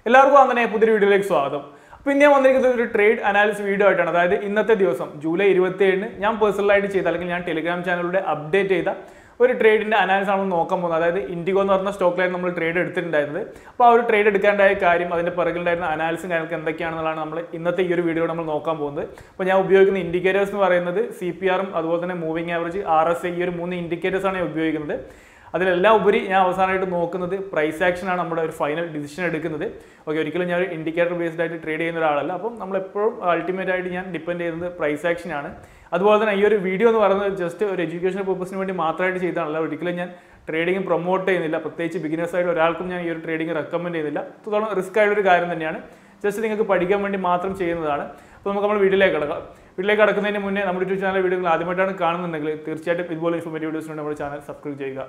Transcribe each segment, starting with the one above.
എല്ലാവർക്കും അങ്ങനെ പുതിയൊരു വീഡിയോയിലേക്ക് സ്വാഗതം. അപ്പോൾ ഇന്ന് ഞാൻ വന്നിരിക്കുന്നത് ഒരു ട്രേഡ് അനാലിസിസ് വീഡിയോ ആയിട്ടാണ്. അതായത് ഇന്നത്തെ ദിവസം ജൂലൈ 27 ഞാൻ പേഴ്സണലായിട്ട് ചെയ്ത അല്ലെങ്കിൽ ഞാൻ ടെലിഗ്രാം ചാനലിലൂടെ അപ്ഡേറ്റ് ചെയ്ത ഒരു ട്രേഡിന്റെ അനാലിസിസ് ആണ് നോക്കാൻ പോകുന്നത്. അതായത് ഇൻഡിഗോ എന്ന് പറഞ്ഞ സ്റ്റോക്കിലായിരുന്നു നമ്മൾ ട്രേഡ് എടുത്തിട്ടുണ്ടായിരുന്നത്. അപ്പോൾ ആ ഒരു ട്രേഡ് എടുക്കാണ്ടായ കാര്യം, അതിന്റെ പിറകിലുണ്ടായിരുന്ന അനാലിസും കാര്യങ്ങൾക്ക് എന്തൊക്കെയാണെന്നുള്ളതാണ് നമ്മൾ ഇന്നത്തെ ഈ ഒരു വീഡിയോ നമ്മൾ നോക്കാൻ പോകുന്നത്. അപ്പോൾ ഞാൻ ഉപയോഗിക്കുന്ന ഇൻഡിക്കേറ്റേഴ്സ് എന്ന് പറയുന്നത് CPR അതുപോലെ തന്നെ മൂവിംഗ് ആവറേജ്, RSI, ഈ ഒരു 3 ഇൻഡിക്കേറ്റേഴ്സ് ആണ് ഞാൻ ഉപയോഗിക്കുന്നത്. അതിലെല്ലാം ഉപരി ഞാൻ അവസാനമായിട്ട് നോക്കുന്നത് പ്രൈസ് ആക്ഷൻ ആണ്, നമ്മുടെ ഒരു ഫൈനൽ ഡിസിഷൻ എടുക്കുന്നത്. ഓക്കെ, ഒരിക്കലും ഞാൻ ഒരു ഇൻഡിക്കേറ്റർ ബേസ്ഡ് ആയിട്ട് ട്രേഡ് ചെയ്യുന്ന ഒരാളല്ല. അപ്പം നമ്മളെപ്പോഴും അൾട്ടിമേറ്റ് ആയിട്ട് ഞാൻ ഡിപ്പെൻഡ് ചെയ്യുന്നത് പ്രൈസ് ആക്ഷൻ ആണ്. അതുപോലെ തന്നെ ഈ ഒരു വീഡിയോ എന്ന് പറയുന്നത് ജസ്റ്റ് ഒരു എഡ്യൂക്കേഷൻ പർപ്പസിന് വേണ്ടി മാത്രമായിട്ട് ചെയ്തതാണല്ല. ഒരിക്കലും ഞാൻ ട്രേഡിംഗ് പ്രൊമോട്ട് ചെയ്യുന്നില്ല. പ്രത്യേകിച്ച് ബിഗിനേഴ്സ് ആയിട്ട് ഒരാൾക്കും ഞാൻ ഈ ഒരു ട്രേഡിംഗ് റെക്കമെൻഡ് ചെയ്യുന്നില്ല. തുടർന്ന് റിസ്ക് ആയിട്ടൊരു കാര്യം തന്നെയാണ്. ജസ്റ്റ് നിങ്ങൾക്ക് പഠിക്കാൻ വേണ്ടി മാത്രം ചെയ്യുന്നതാണ്. അപ്പോൾ നമുക്ക് നമ്മൾ വീഡിയോയിലേക്ക് കിടക്കാം. വീട്ടിലേക്ക് കടക്കുന്നതിന് മുന്നേ നമ്മുടെ യൂട്യൂബ് ചാനൽ വീഡിയോകൾ ആദ്യമായിട്ടാണ് കാണുന്നുണ്ടെങ്കിൽ തീർച്ചയായിട്ടും ഇതുപോലെ ഇൻഫോർമേറ്റീവ് വീഡിയോസിന് നമ്മുടെ ചാനൽ സബ്സ്ക്രൈബ് ചെയ്യുക.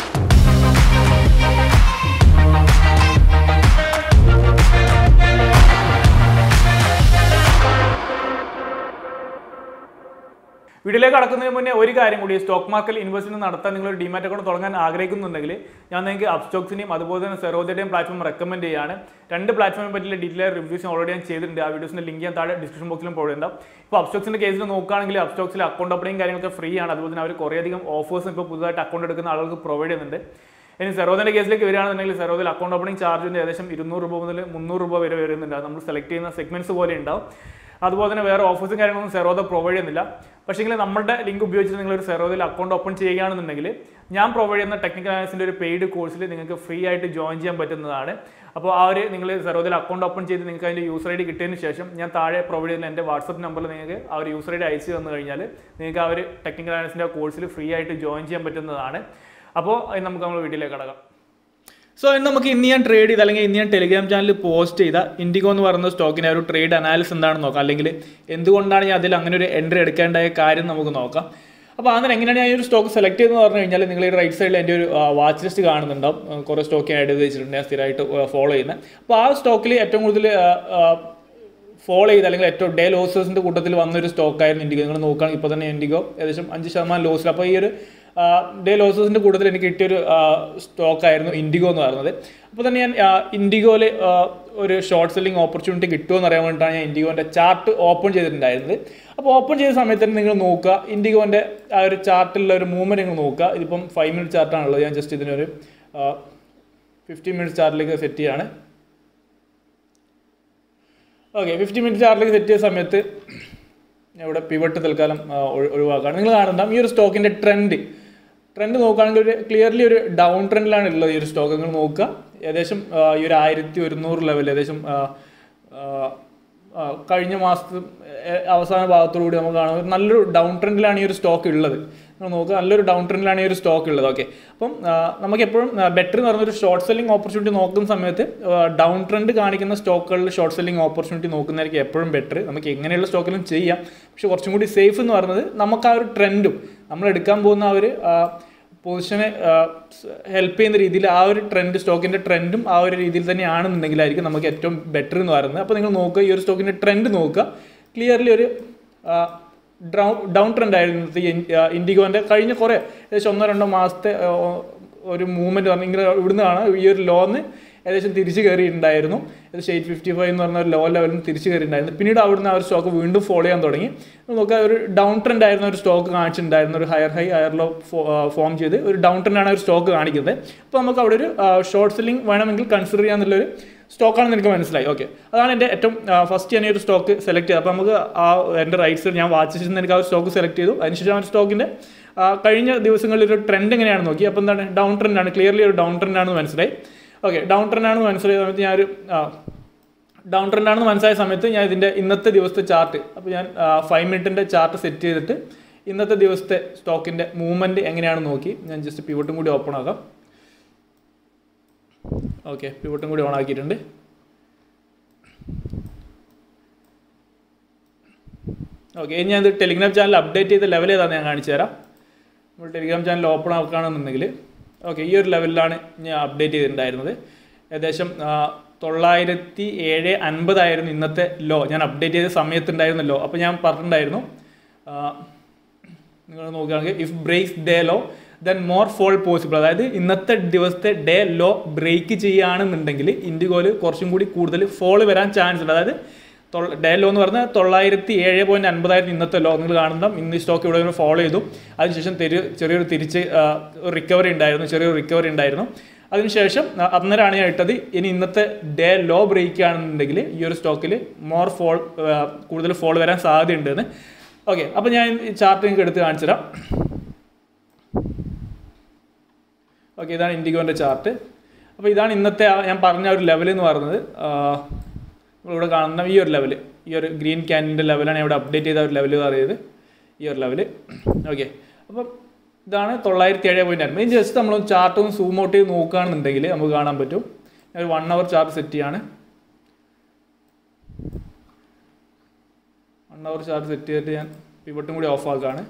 വീഡിയോയിലേക്ക് കടക്കുന്നതിന് മുന്നേ ഒരു കാര്യം കൂടി, സ്റ്റോക്ക് മാർക്കറ്റിൽ ഇൻവെസ്റ്റ്മെന്റ് നടത്താൻ നിങ്ങൾ ഒരു ഡിമാറ്റ് അക്കൗണ്ട് തുടങ്ങാൻ ആഗ്രഹിക്കുന്നുണ്ടെങ്കിൽ ഞാൻ നിങ്ങൾക്ക് അപ്സ്റ്റോക്സിനെയും അതുപോലെ തന്നെ സെറോദയുടെയും പ്ലാറ്റ്ഫോം റെക്കമെൻഡ് ചെയ്യാണ്. രണ്ട് പ്ലാറ്റ്ഫോമിനെ പറ്റിയുള്ള ഡീറ്റെയിൽ റിവ്യൂസ് ഓൾറെഡി ഞാൻ ചെയ്തിട്ടുണ്ട്. ആ വീഡിയോസിന്റെ ലിങ്ക് ഞാൻ താഴെ ഡിസ്ക്രിപ്ഷൻ ബോക്സിലും പ്രൊവൈഡ് ഉണ്ടാവും. ഇപ്പോൾ അപ്സ്റ്റോക്സിന്റെ കേസിൽ നോക്കുകയാണെങ്കിൽ അപ്സ്റ്റോക്സിൽ അക്കൗണ്ട് ഓപ്പണിംഗ് കാര്യങ്ങളൊക്കെ ഫ്രീ ആണ്. അതുപോലെ തന്നെ അവർ കുറേയധികം ഓഫേഴ്സ് ഇപ്പോൾ പുതുതായിട്ട് അക്കൗണ്ട് എടുക്കുന്ന ആളുകൾക്ക് പ്രൊവൈഡ് ചെയ്യുന്നുണ്ട്. ഇനി സെറോദന്റെ കേസിലേക്ക് വരികയാണെന്നുണ്ടെങ്കിൽ സെറോദിൽ അക്കൗണ്ട് ഓപ്പണിംഗ് ചാർജിന്റെ ഏകദേശം 200 രൂപ മുതൽ 300 രൂപ വരെ വരുന്നുണ്ട്. നമ്മൾ സെലക്ട് ചെയ്യുന്ന സെഗ്മെന്റ്സ് പോലെ ഉണ്ടാവും. അതുപോലെ തന്നെ വേറെ ഓഫേഴ്സും കാര്യങ്ങളൊന്നും സെറോദ പ്രൊവൈഡ് ചെയ്യുന്നില്ല. പക്ഷേങ്കിൽ നമ്മുടെ ലിങ്ക് ഉപയോഗിച്ചിട്ട് നിങ്ങളൊരു സെറോദിൽ അക്കൗണ്ട് ഓപ്പൺ ചെയ്യുകയാണെന്നുണ്ടെങ്കിൽ ഞാൻ പ്രൊവൈഡ് ചെയ്യുന്ന ടെക്നിക്കൽ അനാലിസിന്റെ ഒരു പെയ്ഡ് കോഴ്സിൽ നിങ്ങൾക്ക് ഫ്രീ ആയിട്ട് ജോയിൻ ചെയ്യാൻ പറ്റുന്നതാണ്. അപ്പോൾ ആ ഒരു നിങ്ങൾ സെറോദിൽ അക്കൗണ്ട് ഓപ്പൺ ചെയ്ത് നിങ്ങൾക്ക് അതിൻ്റെ യൂസർ ID കിട്ടിയതിന് ശേഷം ഞാൻ താഴെ പ്രൊവൈഡ് ചെയ്യുന്ന എൻ്റെ വാട്സപ്പ് നമ്പറിൽ നിങ്ങൾക്ക് ആ ഒരു യൂസർ ID അയച്ചു തന്നു കഴിഞ്ഞാൽ നിങ്ങൾക്ക് ആ ഒരു ടെക്നിക്കൽ അനാലിസിന്റെ കോഴ്സിൽ ഫ്രീ ആയിട്ട് ജോയിൻ ചെയ്യാൻ പറ്റുന്നതാണ്. അപ്പോൾ നമുക്ക് നമ്മൾ വീട്ടിലേക്ക് കടക്കാം. സോ നമുക്ക് ഇന്ന് ഞാൻ ട്രേഡ് ചെയ്ത് അല്ലെങ്കിൽ ഇന്ന് ഞാൻ ടെലിഗ്രാം ചാനലിൽ പോസ്റ്റ് ചെയ്ത ഇൻഡിഗോ എന്ന് പറയുന്ന സ്റ്റോക്കിൻ്റെ ഒരു ട്രേഡ് അനാലിസിസ് എന്താണെന്ന് നോക്കാം. അല്ലെങ്കിൽ എന്തുകൊണ്ടാണ് ഞാൻ അതിൽ അങ്ങനെ ഒരു എൻട്രി എടുക്കേണ്ടായ കാര്യം നമുക്ക് നോക്കാം. അപ്പോൾ അങ്ങനെ എങ്ങനെയാണ് ഞാൻ ഈ ഒരു സ്റ്റോക്ക് സെലക്ട് ചെയ്തെന്ന് പറഞ്ഞു കഴിഞ്ഞാൽ നിങ്ങൾ ഈ റൈറ്റ് സൈഡിൽ എൻ്റെ ഒരു വാച്ച് ലിസ്റ്റ് കാണുന്നുണ്ടാവും. കുറേ സ്റ്റോക്ക് ഞാൻ ആഡ് ചെയ്ത് വെച്ചിട്ടുണ്ട്, ഞാൻ സ്ഥിരമായിട്ട് ഫോളോ ചെയ്യുന്നത്. അപ്പോൾ ആ സ്റ്റോക്കിൽ ഏറ്റവും കൂടുതൽ ഫോളോ ചെയ്ത് അല്ലെങ്കിൽ ഏറ്റവും ഡേ ലോസേഴ്സിൻ്റെ കൂട്ടത്തിൽ വന്നൊരു സ്റ്റോക്കായിരുന്നു ഇൻഡിഗോ. നിങ്ങൾ നോക്കുകയാണെങ്കിൽ ഇപ്പോൾ തന്നെ ഇൻഡിഗോ ഏകദേശം 5% ലോസിൽ. അപ്പോൾ ഈ ഒരു ഡേ ലോസേഴ്സിൻ്റെ കൂട്ടത്തിൽ എനിക്ക് കിട്ടിയൊരു സ്റ്റോക്കായിരുന്നു ഇൻഡിഗോ എന്ന് പറയുന്നത്. അപ്പോൾ തന്നെ ഞാൻ ഇൻഡിഗോയിൽ ഒരു ഷോർട്ട് സെല്ലിംഗ് ഓപ്പർച്യൂണിറ്റി കിട്ടുമെന്ന് അറിയാൻ വേണ്ടിയിട്ടാണ് ഞാൻ ഇൻഡിഗോൻ്റെ ചാർട്ട് ഓപ്പൺ ചെയ്തിട്ടുണ്ടായിരുന്നത്. അപ്പോൾ ഓപ്പൺ ചെയ്ത സമയത്ത് തന്നെ നിങ്ങൾ നോക്കുക, ഇൻഡിഗോൻ്റെ ആ ഒരു ചാർട്ടിലുള്ള ഒരു മൂവ്മെൻറ്റ് നിങ്ങൾ നോക്കുക. ഇതിപ്പം 5 മിനിറ്റ് ചാർട്ടാണുള്ളത്. ഞാൻ ജസ്റ്റ് ഇതിനൊരു 15 മിനിറ്റ് ചാർട്ടിലേക്ക് സെറ്റ് ചെയ്യാണ്. ഓക്കെ, 15 മിനിറ്റ് ചാർട്ടിലേക്ക് സെറ്റ് ചെയ്ത സമയത്ത് ഇവിടെ പിവട്ട് തൽക്കാലം ഒഴിവാക്കുകയാണ്. നിങ്ങൾ കാണുന്നുണ്ടാവും ഈ ഒരു സ്റ്റോക്കിൻ്റെ ട്രെൻഡ് നോക്കുകയാണെങ്കിൽ ഒരു ക്ലിയർലി ഒരു ഡൗൺ ട്രെൻഡിലാണ് ഉള്ളത്. ഈ ഒരു സ്റ്റോക്ക് നിങ്ങൾ നോക്കുക, ഏകദേശം ഈ ഒരു 1100 ലെവൽ ഏകദേശം കഴിഞ്ഞ മാസത്തെ അവസാന ഭാഗത്തോടുകൂടി നമുക്ക് കാണാം നല്ലൊരു ഡൗൺ ട്രെൻഡിലാണ് ഈ ഒരു സ്റ്റോക്ക് ഉള്ളത്. നമ്മൾ നോക്കുക, നല്ലൊരു ഡൗൺ ട്രെൻഡിലാണ് ഈ ഒരു സ്റ്റോക്ക് ഉള്ളത്. ഓക്കെ, അപ്പം നമുക്ക് എപ്പോഴും ബെറ്റർ എന്ന് പറഞ്ഞൊരു ഷോർട്ട് സെല്ലിംഗ് ഓപ്പർച്യൂണിറ്റി നോക്കുന്ന സമയത്ത് ഡൗൺ ട്രെൻഡ് കാണിക്കുന്ന സ്റ്റോക്കുകളിൽ ഷോർട്ട് സെല്ലിംഗ് ഓപ്പർച്യൂണിറ്റി നോക്കുന്നതായിരിക്കും എപ്പോഴും ബെറ്റർ. നമുക്ക് എങ്ങനെയുള്ള സ്റ്റോക്കിലും ചെയ്യാം, പക്ഷെ കുറച്ചും കൂടി സേഫ് എന്ന് പറയുന്നത് നമുക്ക് ആ ഒരു ട്രെൻഡും നമ്മൾ എടുക്കാൻ പോകുന്ന ആ ഒരു പൊസിഷനെ ഹെൽപ്പ് ചെയ്യുന്ന രീതിയിൽ ആ ഒരു ട്രെൻഡ്, സ്റ്റോക്കിൻ്റെ ട്രെൻഡും ആ ഒരു രീതിയിൽ തന്നെയാണെന്നുണ്ടെങ്കിലായിരിക്കും നമുക്ക് ഏറ്റവും ബെറ്റർ എന്ന് പറയുന്നത്. അപ്പോൾ നിങ്ങൾ നോക്കുക, ഈ ഒരു സ്റ്റോക്കിൻ്റെ ട്രെൻഡ് നോക്കുക, ക്ലിയർലി ഒരു ഡൗൺ ട്രെൻഡ് ആയിരുന്നു ഇൻഡിഗോൻ്റെ കഴിഞ്ഞ കുറേ ഏകദേശം 1-2 മാസത്തെ ഒരു മൂവ്മെൻറ്റ് പറഞ്ഞെങ്കിൽ ഇവിടുന്ന് കാണാം ഈ ഒരു ലോന്ന് ഏകദേശം തിരിച്ച് കയറിയിട്ടുണ്ടായിരുന്നു. ഏകദേശം 855 എന്ന് പറഞ്ഞ ഒരു ലോ ലെവലിൽ തിരിച്ച് കയറിയിട്ടുണ്ടായിരുന്നു. പിന്നീട് അവിടുന്ന് ആ ഒരു സ്റ്റോക്ക് വീണ്ടും ഫോളോ ചെയ്യാൻ തുടങ്ങി. നമുക്ക് ഒരു ഡൗൺ ട്രെൻഡ് ആയിരുന്ന ഒരു സ്റ്റോക്ക് കാണിച്ചിട്ടുണ്ടായിരുന്നു, ഒരു higher high higher low form ചെയ്ത് ഒരു ഡൗൺ ട്രെൻഡാണ് ഒരു സ്റ്റോക്ക് കാണിക്കുന്നത്. അപ്പോൾ നമുക്ക് അവിടെ ഒരു ഷോർട്ട് സെല്ലിംഗ് വേണമെങ്കിൽ കൺസിഡർ ചെയ്യാന്നുള്ളൊരു സ്റ്റോക്കാണെന്ന് എനിക്ക് മനസ്സിലായി. ഓക്കെ, അതാണ് എൻ്റെ ഏറ്റവും ഫസ്റ്റ് ഞാൻ ഈ ഒരു സ്റ്റോക്ക് സെലക്ട് ചെയ്തത്. അപ്പോൾ നമുക്ക് എൻ്റെ റൈറ്റ് സൈഡ് ഞാൻ വാച്ച് ചെയ്ത് എനിക്ക് ആ ഒരു സ്റ്റോക്ക് സെലക്ട് ചെയ്തു. അതിനുശേഷം ആ ഒരു സ്റ്റോക്കിൻ്റെ കഴിഞ്ഞ ദിവസങ്ങളിൽ ഒരു ട്രെൻഡ് എങ്ങനെയാണെന്ന് നോക്കി. അപ്പോൾ എന്താണ്, ഡൗൺ ട്രെൻഡാണ്, ക്ലിയർലി ഒരു ഡൗൺ ട്രെൻഡാണെന്ന് മനസ്സിലായി. ഓക്കെ, ഡൗൺ ട്രെൻഡാണെന്ന് മനസ്സിലായ സമയത്ത് ഞാനൊരു ഡൗൺ ട്രെൻഡാണെന്ന് മനസ്സിലായ സമയത്ത് ഞാൻ ഇതിൻ്റെ ഇന്നത്തെ ദിവസത്തെ ചാർട്ട്, അപ്പോൾ ഞാൻ 5 മിനിറ്റിൻ്റെ ചാർട്ട് സെറ്റ് ചെയ്തിട്ട് ഇന്നത്തെ ദിവസത്തെ സ്റ്റോക്കിൻ്റെ മൂവ്മെൻറ്റ് എങ്ങനെയാണെന്ന് നോക്കി. ഞാൻ ജസ്റ്റ് പിവട്ടും കൂടി ഓപ്പൺ ആക്കാം. ഓക്കെ, പിവട്ടും കൂടി ഓൺ ആക്കിയിട്ടുണ്ട്. ഓക്കെ, ഇനി ഞാനിത് ടെലിഗ്രാം ചാനൽ അപ്ഡേറ്റ് ചെയ്ത ലെവൽ ഏതാണെന്ന് ഞാൻ കാണിച്ചു തരാം. നമ്മൾ ടെലിഗ്രാം ചാനൽ ഓപ്പൺ ആക്കുകയാണെന്നുണ്ടെങ്കിൽ ഓക്കെ, ഈ ഒരു ലെവലിലാണ് ഞാൻ അപ്ഡേറ്റ് ചെയ്തിട്ടുണ്ടായിരുന്നത്. ഏകദേശം 907.50 ആയിരുന്നു ഇന്നത്തെ ലോ. ഞാൻ അപ്ഡേറ്റ് ചെയ്ത സമയത്തുണ്ടായിരുന്ന ലോ. അപ്പോൾ ഞാൻ പറഞ്ഞിട്ടുണ്ടായിരുന്നു, നിങ്ങൾ നോക്കുകയാണെങ്കിൽ if breaks day low then more fall possible. അതായത് ഇന്നത്തെ ദിവസത്തെ ഡേ ലോ ബ്രേക്ക് ചെയ്യുകയാണെന്നുണ്ടെങ്കിൽ ഇൻഡിഗോയിൽ കുറച്ചും കൂടി കൂടുതൽ ഫോൾ വരാൻ ചാൻസ് ഉണ്ട്. അതായത് ഡേ ലോ എന്ന് പറഞ്ഞാൽ 907.50 ഇന്നത്തെ ലോ നിങ്ങൾ കാണുന്ന ഇന്ന് സ്റ്റോക്ക് ഇവിടെ ഫോളോ ചെയ്തു. അതിനുശേഷം ചെറിയൊരു റിക്കവറി ഉണ്ടായിരുന്നു. അതിനുശേഷം അന്നേരമാണ് ഞാൻ ഇട്ടത്. ഇനി ഇന്നത്തെ ഡേ ലോ ബ്രേക്ക് ആണെന്നുണ്ടെങ്കിൽ ഈ ഒരു സ്റ്റോക്കിൽ മോർ കൂടുതൽ ഫോൾ വരാൻ സാധ്യതയുണ്ടെന്ന്. ഓക്കെ, അപ്പോൾ ഞാൻ ഈ ചാർട്ട് നിങ്ങൾക്ക് എടുത്ത് കാണിച്ചു തരാം. ഓക്കെ, ഇതാണ് ഇൻഡിഗോൻ്റെ ചാർട്ട്. അപ്പോൾ ഇതാണ് ഇന്നത്തെ ഞാൻ പറഞ്ഞ ഒരു ലെവൽ എന്ന് പറയുന്നത്. ഇവിടെ കാണുന്ന ഈ ഒരു ലെവൽ, ഈ ഒരു ഗ്രീൻ ക്യാൻഡിൻ്റെ ലെവലാണ് ഇവിടെ അപ്ഡേറ്റ് ചെയ്ത ഒരു ലെവൽ എന്ന് പറയുന്നത്, ഈ ഒരു ലെവൽ. ഓക്കെ, അപ്പം ഇതാണ് 907.50. ഇനി ജസ്റ്റ് നമ്മൾ ചാർട്ട് ഒന്ന് സൂം ഔട്ട് ചെയ്ത് നോക്കുകയാണെന്നുണ്ടെങ്കിൽ നമുക്ക് കാണാൻ പറ്റും. ഒരു 1 hour ചാർട്ട് സെറ്റ് ചെയ്യാണ്. 1 hour ചാർട്ട് സെറ്റ് ചെയ്തിട്ട് ഞാൻ പിവട്ടും കൂടി ഓഫ് ആക്കുകയാണ്.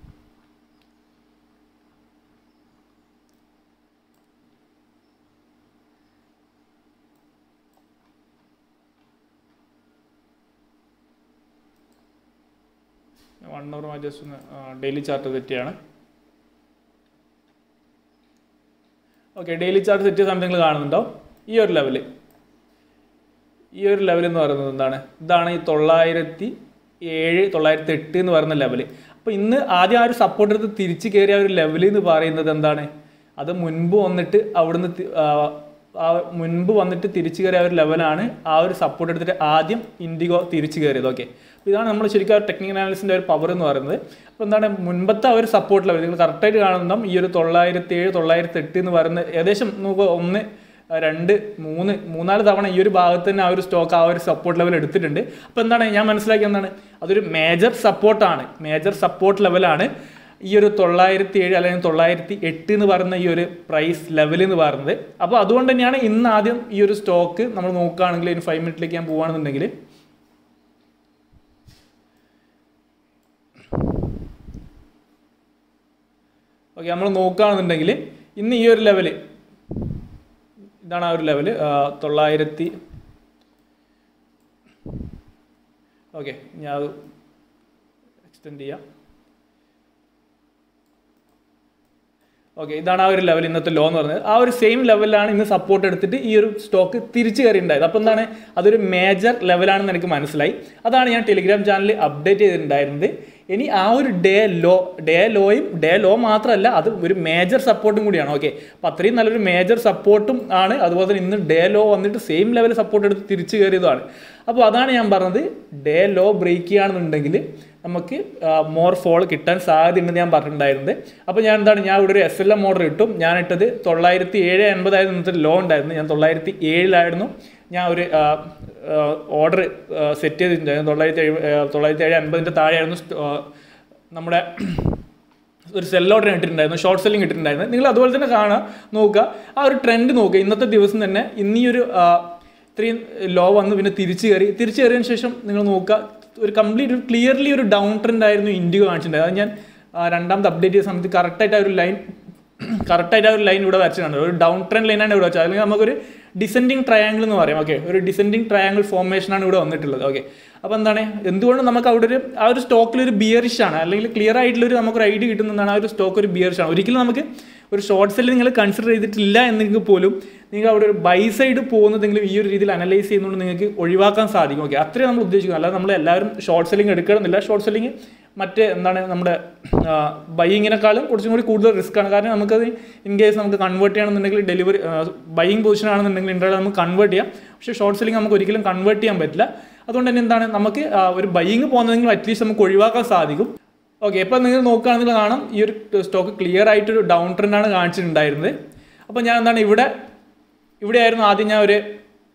ജസ്റ്റ് ഒന്ന് ഡെയിലി ചാർട്ട് സെറ്റ് ചെയ്യാണ്. ഓക്കെ, ഡെയിലി ചാർട്ട് സെറ്റ് ചെയ്ത സമയത്ത് നിങ്ങൾ കാണുന്നുണ്ടോ ഈ ഒരു ലെവൽ എന്ന് പറയുന്നത് എന്താണ്? ഇതാണ് ഈ 907, 908 എന്ന് പറയുന്ന ലെവൽ. അപ്പോൾ ഇന്ന് ആദ്യം ആ ഒരു സപ്പോർട്ട് എടുത്ത് തിരിച്ച് കയറിയ ഒരു ലെവൽ എന്ന് പറയുന്നത് എന്താണ്? അത് മുൻപ് വന്നിട്ട് തിരിച്ചു കയറിയ ഒരു ലെവലാണ്. ആ ഒരു സപ്പോർട്ട് എടുത്തിട്ട് ആദ്യം ഇൻഡിഗോ തിരിച്ചു കയറിയത്. ഓക്കെ, അപ്പോൾ ഇതാണ് നമ്മൾ ശരിക്കും ആ ടെക്നിക്കൽ അനാലിസിൻ്റെ ഒരു പവർ എന്ന് പറയുന്നത്. അപ്പോൾ എന്താണ് മുൻപത്തെ ആ ഒരു സപ്പോർട്ട് ലെവൽ നിങ്ങൾ കറക്റ്റായിട്ട് കാണുന്ന ഈ ഒരു 907, 908 എന്ന് പറയുന്നത് ഏകദേശം നമുക്ക് 1, 2, 3, 4 തവണ ഈ ഒരു ഭാഗത്ത് തന്നെ ആ ഒരു സ്റ്റോക്ക് ആ ഒരു സപ്പോർട്ട് ലെവൽ എടുത്തിട്ടുണ്ട്. അപ്പോൾ എന്താണ് ഞാൻ മനസ്സിലാക്കിയത് എന്താണ്? അതൊരു മേജർ സപ്പോർട്ട് ലെവലാണ് ഈ ഒരു 907 അല്ലെങ്കിൽ 908 എന്ന് പറയുന്ന ഈ ഒരു പ്രൈസ് ലെവൽ എന്ന് പറയുന്നത്. അപ്പോൾ അതുകൊണ്ട് തന്നെയാണ് ഇന്ന് ആദ്യം ഈ ഒരു സ്റ്റോക്ക് നമ്മൾ നോക്കുകയാണെങ്കിൽ ഇനി 5 മിനിറ്റിലേക്ക് ഞാൻ പോവുകയാണെന്നുണ്ടെങ്കിൽ ഓക്കെ, നമ്മൾ നോക്കുകയാണെന്നുണ്ടെങ്കിൽ ഇന്ന് ഈ ഒരു ലെവൽ, ഇതാണ് ആ ഒരു ലെവൽ 900. ഓക്കെ, ഞാൻ അത് എക്സ്റ്റെൻഡ് ചെയ്യാം. ഓക്കെ, ഇതാണ് ആ ഒരു ലെവൽ ഇന്നത്തെ ലോ എന്ന് പറയുന്നത്. ആ ഒരു സെയിം ലെവലിലാണ് ഇന്ന് സപ്പോർട്ട് എടുത്തിട്ട് ഈ ഒരു സ്റ്റോക്ക് തിരിച്ചു കയറി ഉണ്ടായത്. അപ്പോൾ എന്താണ് അതൊരു മേജർ ലെവലാണെന്ന് എനിക്ക് മനസ്സിലായി. അതാണ് ഞാൻ ടെലിഗ്രാം ചാനലിൽ അപ്ഡേറ്റ് ചെയ്തിട്ടുണ്ടായിരുന്നത്. ഇനി ആ ഒരു ഡേ ലോ മാത്രമല്ല, അത് ഒരു മേജർ സപ്പോർട്ടും കൂടിയാണ്. ഓക്കെ, അപ്പോൾ അത്രയും നല്ലൊരു മേജർ സപ്പോർട്ടും ആണ്. അതുപോലെ തന്നെ ഇന്ന് ഡേ ലോ വന്നിട്ട് സെയിം ലെവൽ സപ്പോർട്ട് എടുത്ത് തിരിച്ചു കയറിയതാണ്. അപ്പോൾ അതാണ് ഞാൻ പറഞ്ഞത്, ഡേ ലോ ബ്രേക്ക് ചെയ്യുകയാണെന്നുണ്ടെങ്കിൽ നമുക്ക് മോർ ഫോൾ കിട്ടാൻ സാധ്യതയുണ്ടെന്ന് ഞാൻ പറഞ്ഞിട്ടുണ്ടായിരുന്നത്. അപ്പോൾ ഞാൻ ഇവിടെ ഒരു SLM ഓർഡർ ഇട്ടും. ഞാനിട്ടത് 907.50 ഇന്നത്തെ ലോ ഉണ്ടായിരുന്നു. ഞാൻ 907 ഞാൻ ഒരു ഓർഡർ സെറ്റ് ചെയ്തിട്ടുണ്ടായിരുന്നു. 907.50 താഴെയായിരുന്നു നമ്മുടെ ഒരു സെൽ ഓർഡർ ഇട്ടിട്ടുണ്ടായിരുന്നു, ഷോർട്ട് സെല്ലിംഗ് ഇട്ടിട്ടുണ്ടായിരുന്നു. നിങ്ങൾ അതുപോലെ തന്നെ നോക്കുക, ആ ഒരു ട്രെൻഡ് നോക്കുക. ഇന്നത്തെ ദിവസം തന്നെ ഇന്നീയൊരു ഇത്രയും ലോ വന്ന് പിന്നെ തിരിച്ചു കയറിയതിന് ശേഷം നിങ്ങൾ നോക്കുക, ഒരു കംപ്ലീറ്റ് ക്ലിയർലി ഒരു ഡൗൺ ട്രെൻഡ് ആയിരുന്നു ഇൻഡിഗോ കാണിച്ചിട്ടുണ്ടായത്. അത് ഞാൻ രണ്ടാമത് അപ്ഡേറ്റ് ചെയ്ത സമയത്ത് കറക്റ്റായിട്ട് ആ ഒരു ലൈൻ ഇവിടെ വരച്ചിട്ടുണ്ട്. ഒരു ഡൗൺ ട്രെൻഡ് ലൈനാണ് ഇവിടെ വെച്ചത്. അല്ലെങ്കിൽ നമുക്കൊരു ഡിസെൻഡിങ് ട്രയാങ്കിൾ എന്ന് പറയും. ഓക്കെ, ഒരു ഡിസെൻഡിങ് ട്രയാങ്കിൾ ഫോർമേഷനാണ് ഇവിടെ വന്നിട്ടുള്ളത്. ഓക്കെ, അപ്പോൾ എന്തുകൊണ്ട് നമുക്ക് അവിടെ ആ ഒരു സ്റ്റോക്കിൽ ഒരു ബിയറിഷ് ആണ്, അല്ലെങ്കിൽ ക്ലിയർ ആയിട്ടുള്ളൊരു നമുക്കൊരു ഐഡിയ കിട്ടുന്നതാണ് ആ ഒരു സ്റ്റോക്ക് ഒരു ബിയറിഷ് ആണ്. ഒരിക്കലും നമുക്ക് ഒരു ഷോർട്ട് സെല്ല് നിങ്ങൾ കൺസിഡർ ചെയ്തിട്ടില്ല എന്നെങ്കിൽ പോലും നിങ്ങൾ അവിടെ ഒരു ബൈ സൈഡ് പോകുന്നതെങ്കിലും ഈ ഒരു രീതിയിൽ അനലൈസ് ചെയ്യുന്നതുകൊണ്ട് നിങ്ങൾക്ക് ഒഴിവാക്കാൻ സാധിക്കും. ഓക്കെ, അത്രയും നമ്മൾ ഉദ്ദേശിക്കുന്നത്. അല്ലാതെ നമ്മൾ എല്ലാവരും ഷോർട്ട് സെല്ലിംഗ് എടുക്കണമെന്നില്ല. ഷോർട്ട് സെല്ലിംഗ് നമ്മുടെ ബൈയിങ്ങിനേക്കാളും കുറച്ചും കൂടി കൂടുതൽ റിസ്ക് ആണ്. കാരണം നമുക്കത് ഇൻ കേസ് നമുക്ക് കൺവേർട്ട് ചെയ്യണമെന്നുണ്ടെങ്കിൽ ഡെലിവറി ബൈയിങ് പൊസിഷൻ ആണെന്നുണ്ടെങ്കിൽ ഇൻട്രാഡേ നമുക്ക് കൺവേർട്ട് ചെയ്യാം. പക്ഷേ ഷോർട്ട് സെല്ലിംഗ് നമുക്ക് ഒരിക്കലും കൺവേർട്ട് ചെയ്യാൻ പറ്റില്ല. അതുകൊണ്ട് തന്നെ നമുക്ക് ഒരു ബൈയിങ് പോകുന്നതെങ്കിൽ അറ്റ്ലീസ്റ്റ് നമുക്ക് ഒഴിവാക്കാൻ സാധിക്കും. ഓക്കെ, ഇപ്പോൾ നിങ്ങൾ നോക്കുകയാണെങ്കിൽ കാണാം ഈ ഒരു സ്റ്റോക്ക് ക്ലിയർ ആയിട്ടൊരു ഡൗൺ ട്രെൻഡാണ് കാണിച്ചിട്ടുണ്ടായിരുന്നത്. അപ്പോൾ ഞാൻ ഇവിടെയായിരുന്നു ആദ്യം ഞാൻ ഒരു